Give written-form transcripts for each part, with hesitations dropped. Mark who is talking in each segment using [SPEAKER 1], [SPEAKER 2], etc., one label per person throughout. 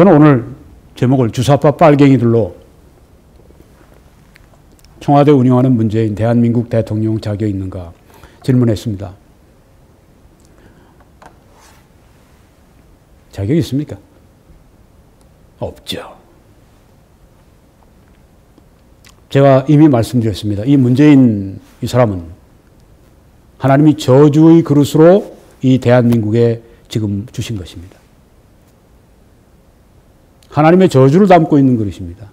[SPEAKER 1] 저는 오늘 제목을 주사파 빨갱이들로 청와대 운영하는 문재인 대한민국 대통령 자격이 있는가 질문했습니다. 자격이 있습니까? 없죠. 제가 이미 말씀드렸습니다. 이 문재인 이 사람은 하나님이 저주의 그릇으로 이 대한민국에 지금 주신 것입니다. 하나님의 저주를 담고 있는 그릇입니다.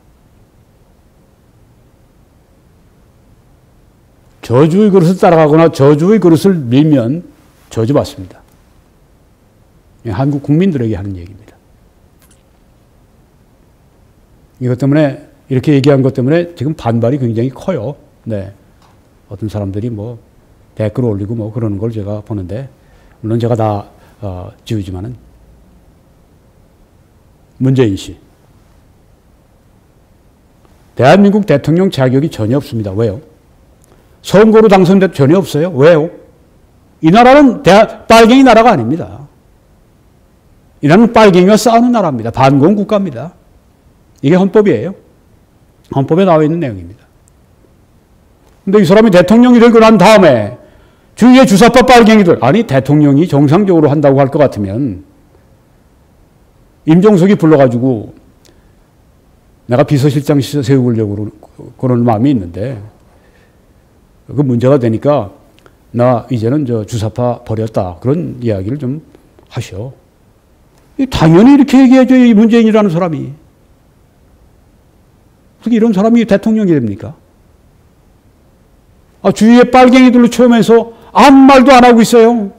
[SPEAKER 1] 저주의 그릇을 따라가거나 저주의 그릇을 밀면 저주받습니다. 한국 국민들에게 하는 얘기입니다. 이것 때문에 이렇게 얘기한 것 때문에 지금 반발이 굉장히 커요. 네. 어떤 사람들이 뭐 댓글을 올리고 뭐 그러는 걸 제가 보는데, 물론 제가 다 지우지만은 문재인 씨. 대한민국 대통령 자격이 전혀 없습니다. 왜요? 선거로 당선돼도 전혀 없어요. 왜요? 이 나라는 빨갱이 나라가 아닙니다. 이 나라는 빨갱이와 싸우는 나라입니다. 반공 국가입니다. 이게 헌법이에요. 헌법에 나와 있는 내용입니다. 근데 이 사람이 대통령이 되고 난 다음에 주위의 주사파 빨갱이들, 아니 대통령이 정상적으로 한다고 할 것 같으면 임종석이 불러가지고 내가 비서실장 세우려고 그런 마음이 있는데 그 문제가 되니까 나 이제는 저 주사파 버렸다. 그런 이야기를 좀 하셔. 당연히 이렇게 얘기해줘, 이 문재인이라는 사람이. 어떻게 이런 사람이 대통령이 됩니까? 주위에 빨갱이들로 처음해서 아무 말도 안 하고 있어요.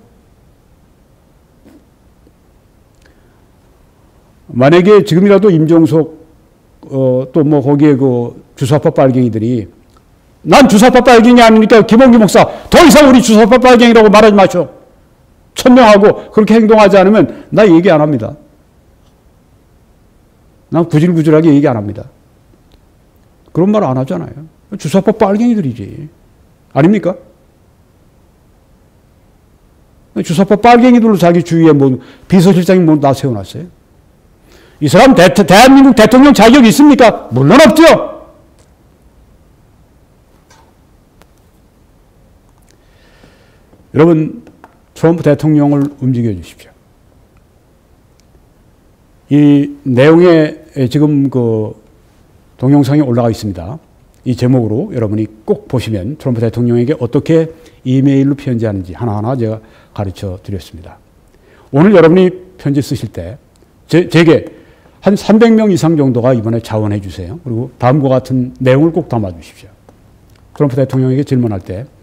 [SPEAKER 1] 만약에 지금이라도 임종석 또 뭐 거기에 그 주사파 빨갱이들이 난 주사파 빨갱이 아니니까 김홍기 목사 더 이상 우리 주사파 빨갱이라고 말하지 마셔. 천명하고 그렇게 행동하지 않으면 나 얘기 안 합니다. 난 구질구질하게 얘기 안 합니다. 그런 말 안 하잖아요. 주사파 빨갱이들이지. 아닙니까? 주사파 빨갱이들로 자기 주위에 뭐 비서실장이 뭐 다 세워놨어요. 이 사람 대한민국 대통령 자격이 있습니까? 물론 없죠. 여러분, 트럼프 대통령을 움직여 주십시오. 이 내용에 지금 그 동영상이 올라가 있습니다. 이 제목으로 여러분이 꼭 보시면 트럼프 대통령에게 어떻게 이메일로 편지하는지 하나하나 제가 가르쳐 드렸습니다. 오늘 여러분이 편지 쓰실 때 제게 한 300명 이상 정도가 이번에 자원해 주세요. 그리고 다음과 같은 내용을 꼭 담아 주십시오. 트럼프 대통령에게 질문할 때